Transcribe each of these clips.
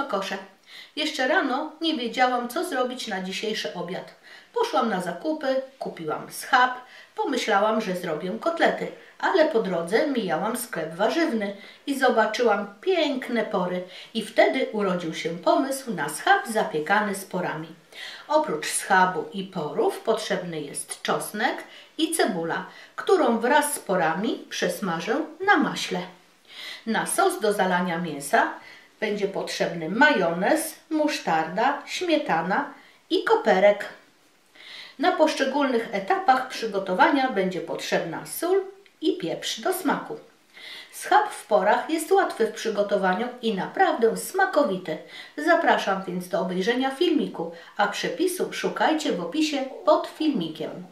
kosze. Jeszcze rano nie wiedziałam, co zrobić na dzisiejszy obiad. Poszłam na zakupy, kupiłam schab, pomyślałam, że zrobię kotlety, ale po drodze mijałam sklep warzywny i zobaczyłam piękne pory i wtedy urodził się pomysł na schab zapiekany z porami. Oprócz schabu i porów potrzebny jest czosnek i cebula, którą wraz z porami przesmażę na maśle. Na sos do zalania mięsa będzie potrzebny majonez, musztarda, śmietana i koperek. Na poszczególnych etapach przygotowania będzie potrzebna sól i pieprz do smaku. Schab w porach jest łatwy w przygotowaniu i naprawdę smakowity. Zapraszam więc do obejrzenia filmiku, a przepisu szukajcie w opisie pod filmikiem.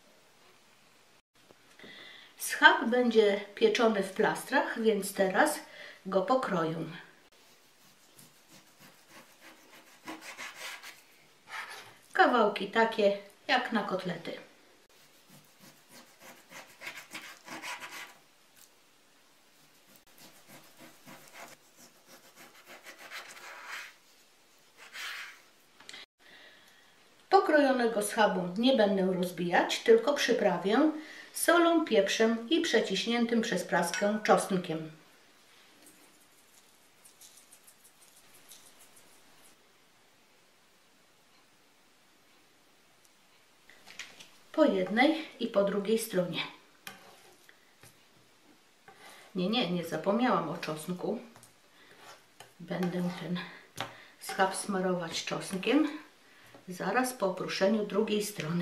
Schab będzie pieczony w plastrach, więc teraz go pokroję. Kawałki takie jak na kotlety. Pokrojonego schabu nie będę rozbijać, tylko przyprawię solą, pieprzem i przeciśniętym przez praskę czosnkiem. Po jednej i po drugiej stronie. Nie zapomniałam o czosnku. Będę ten schab smarować czosnkiem zaraz po oprószeniu drugiej strony.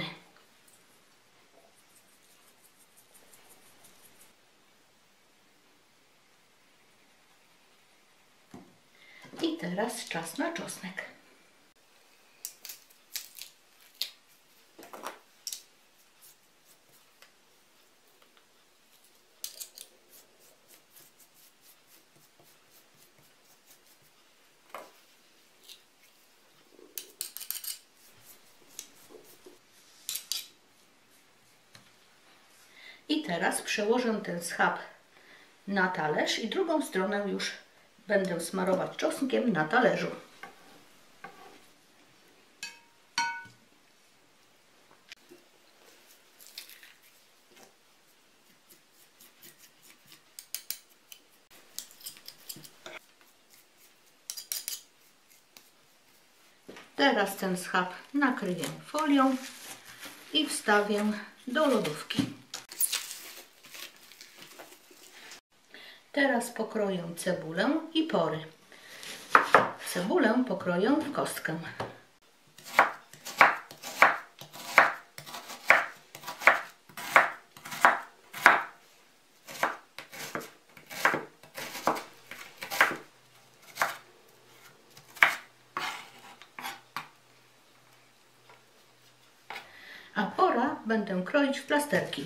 I teraz czas na czosnek. I teraz przełożę ten schab na talerz i drugą stronę już będę smarować czosnkiem na talerzu. Teraz ten schab nakryję folią i wstawię do lodówki. Teraz pokroję cebulę i pory. Cebulę pokroję w kostkę. A pora będę kroić w plasterki.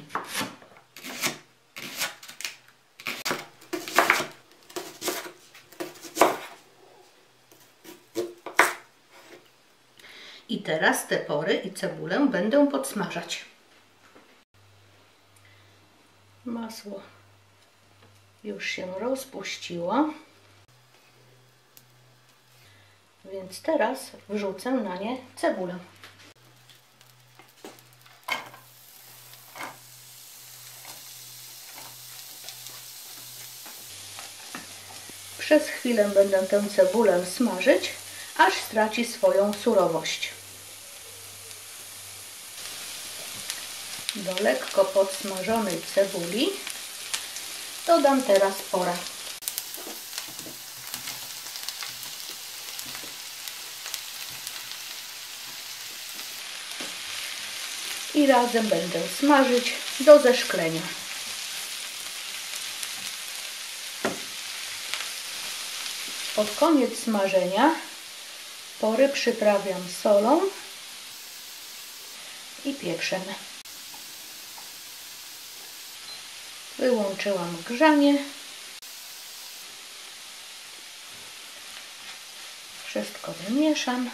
I teraz te pory i cebulę będę podsmażać. Masło już się rozpuściło, więc teraz wrzucę na nie cebulę. Przez chwilę będę tę cebulę smażyć, aż straci swoją surowość. Do lekko podsmażonej cebuli dodam teraz porę. I razem będę smażyć do zeszklenia. Pod koniec smażenia pory przyprawiam solą i pieprzem. Wyłączyłam grzanie. Wszystko wymieszam.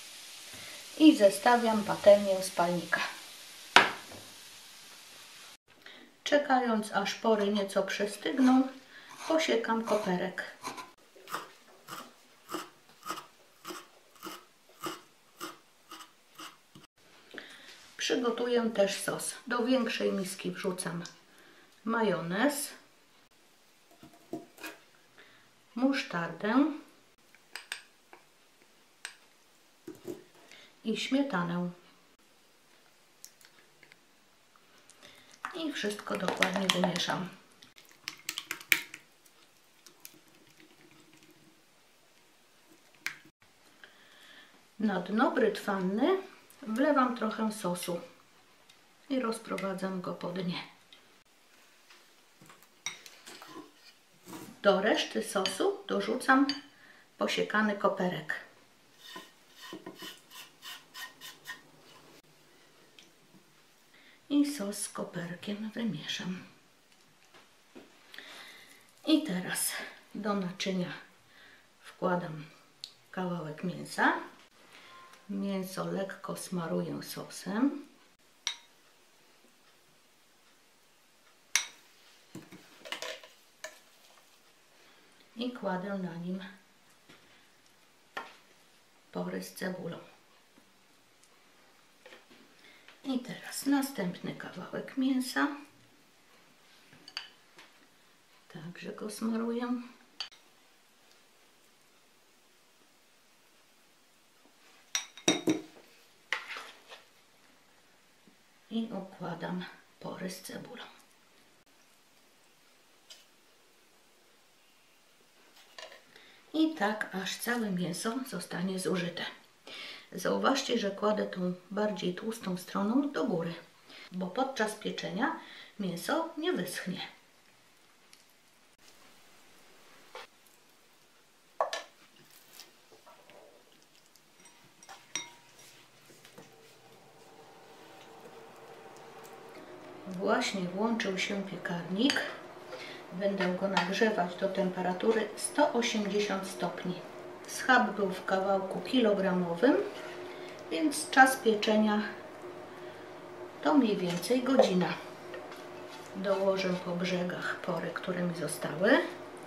I zestawiam patelnię z palnika. Czekając, aż pory nieco przestygną, posiekam koperek. Przygotuję też sos. Do większej miski wrzucam majonez, musztardę i śmietanę. I wszystko dokładnie wymieszam. Na dno brytwanny wlewam trochę sosu i rozprowadzam go po dnie. Do reszty sosu dorzucam posiekany koperek. I sos z koperkiem wymieszam. I teraz do naczynia wkładam kawałek mięsa. Mięso lekko smaruję sosem. I kładę na nim pory z cebulą. I teraz następny kawałek mięsa. Także go smaruję. I układam pory z cebulą. I tak aż całe mięso zostanie zużyte. Zauważcie, że kładę tą bardziej tłustą stroną do góry, bo podczas pieczenia mięso nie wyschnie. Właśnie włączył się piekarnik. Będę go nagrzewać do temperatury 180 stopni. Schab był w kawałku kilogramowym, więc czas pieczenia to mniej więcej godzina. Dołożę po brzegach pory, które mi zostały.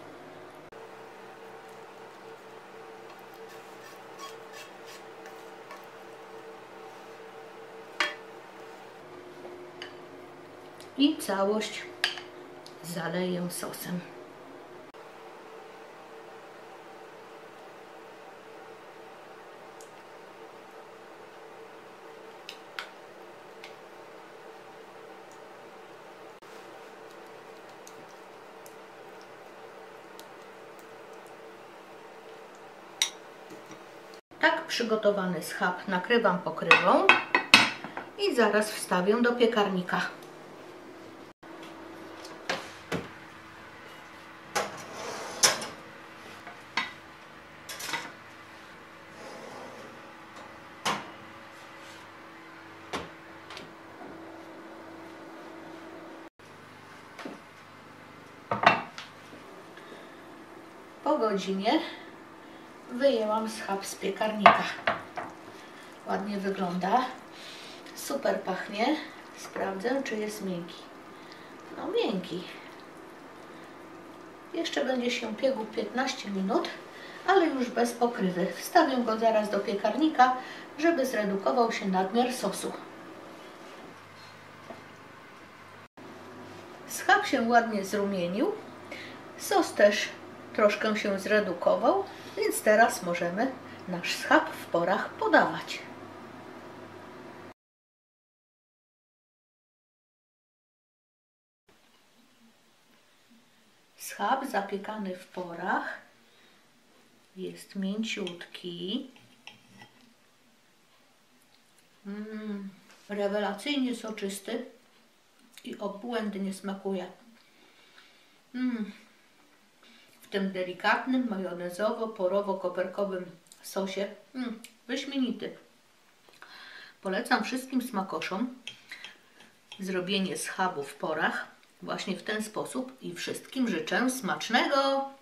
I całość zaleję sosem. Tak przygotowany schab nakrywam pokrywą i zaraz wstawię do piekarnika. Po godzinie wyjęłam schab z piekarnika. Ładnie wygląda. Super pachnie. Sprawdzę, czy jest miękki. No miękki. Jeszcze będzie się piekł 15 minut, ale już bez pokrywy. Wstawię go zaraz do piekarnika, żeby zredukował się nadmiar sosu. Schab się ładnie zrumienił. Sos też troszkę się zredukował, więc teraz możemy nasz schab w porach podawać. Schab zapiekany w porach jest mięciutki. Rewelacyjnie soczysty i obłędnie smakuje. W tym delikatnym, majonezowo-porowo-koperkowym sosie. Wyśmienity. Polecam wszystkim smakoszom zrobienie schabu w porach właśnie w ten sposób i wszystkim życzę smacznego!